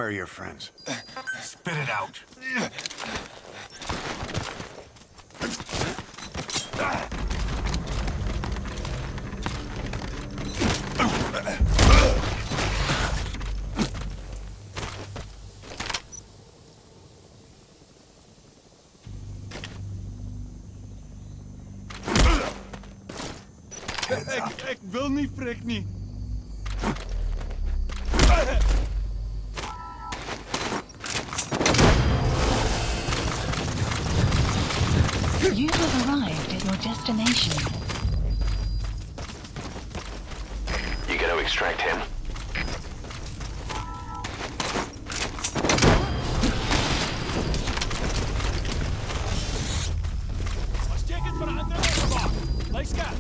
Where are your friends? Spit it out. Ik wil niet, Frik, niet. You have arrived at your destination. You gonna extract him? Was checken voor een andere gebouw. Lees gaat.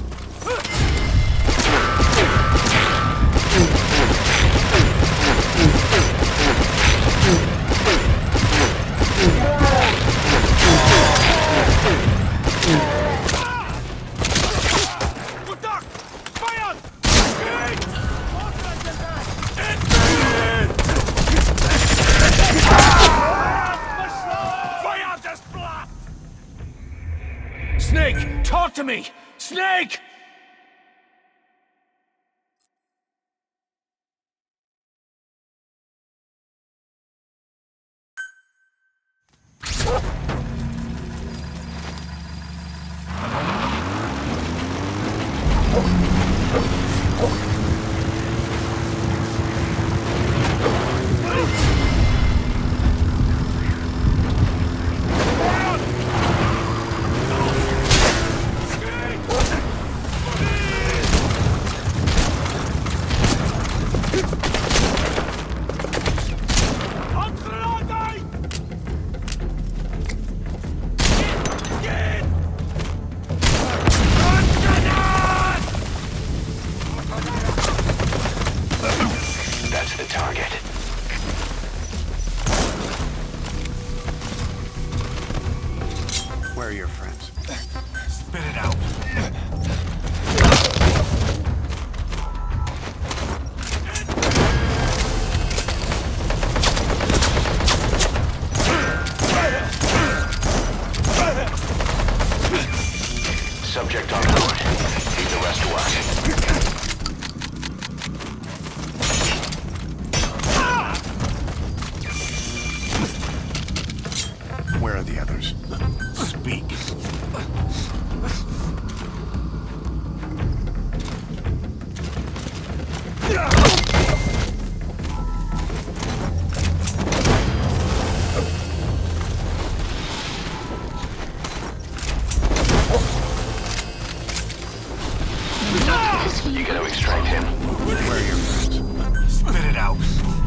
Snake, talk to me! Snake! That's the target. Where are your friends? Spit it out. Subject on board. Leave the rest to us. Where are the others? Speak. You gonna extract him? Where are your friends? Spit it out.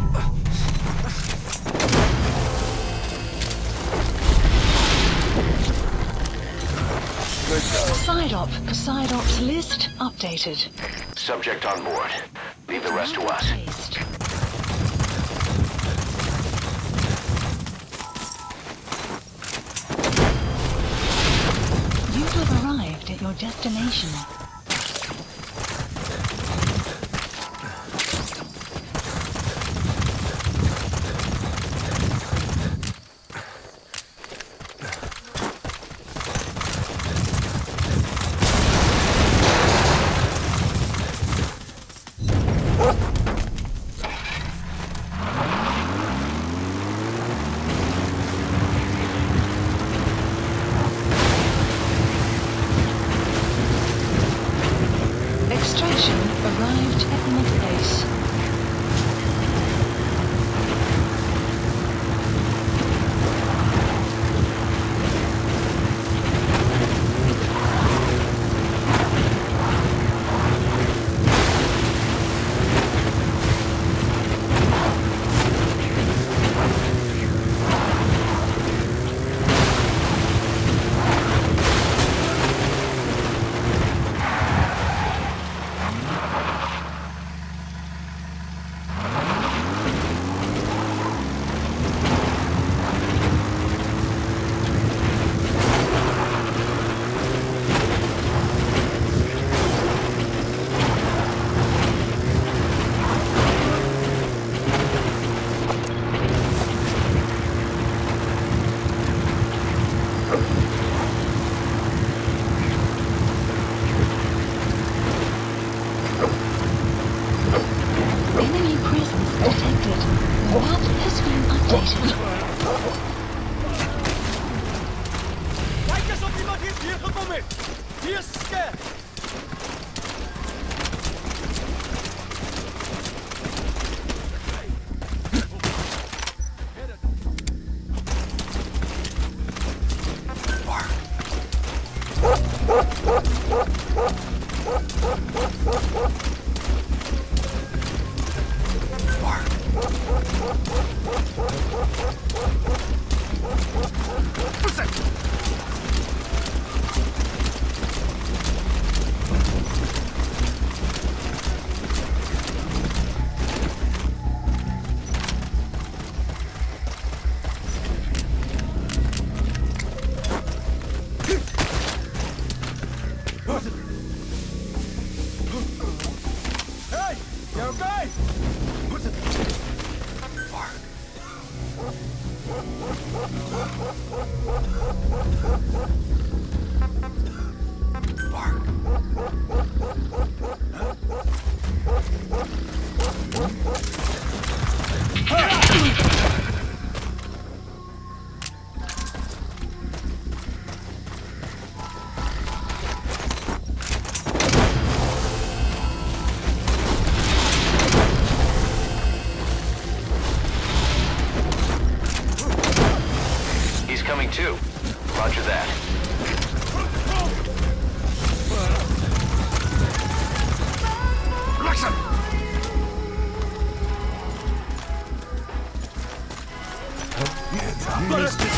Poseidop's list updated. Subject on board. Leave the rest to us. Placed. You have arrived at your destination. Hier gekomen! Hier is scared! Hey! You okay? He's coming too. Roger that. Alexa! Hands up.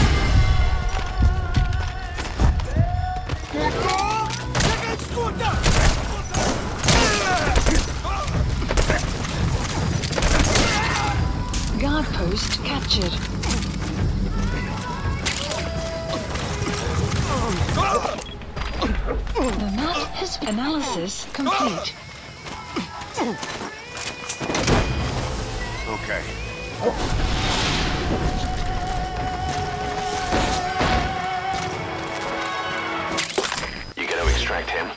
Guard post captured. The map has been analysis complete. Okay. You gotta extract him.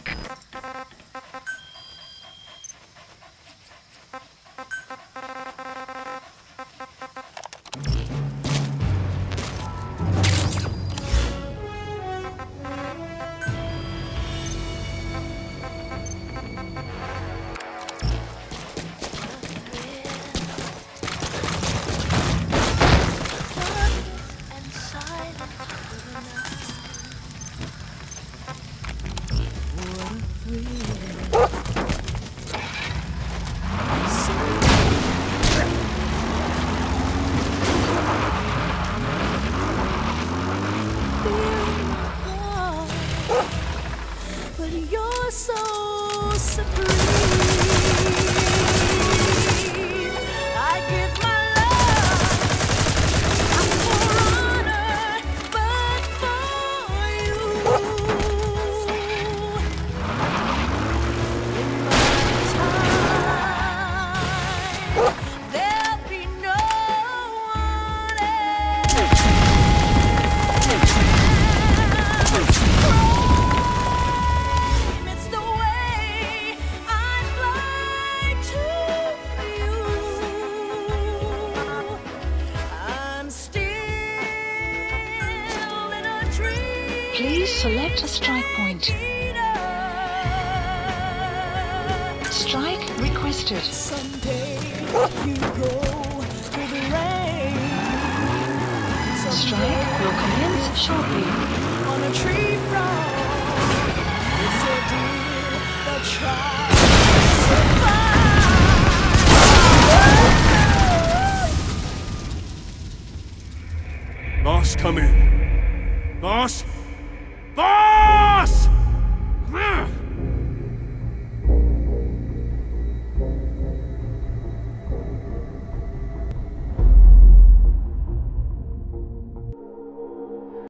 But you're so supreme. I give my love, I'm for honor, but for you. In my time, there'll be no one else. It's the way I fly to you. I'm still in a dream. Please select a strike point. Strike requested. Someday you go through the rain. Strike will commence shortly. On a tree front. It's a deal that tries to survive. Boss, come in. Boss? Boss!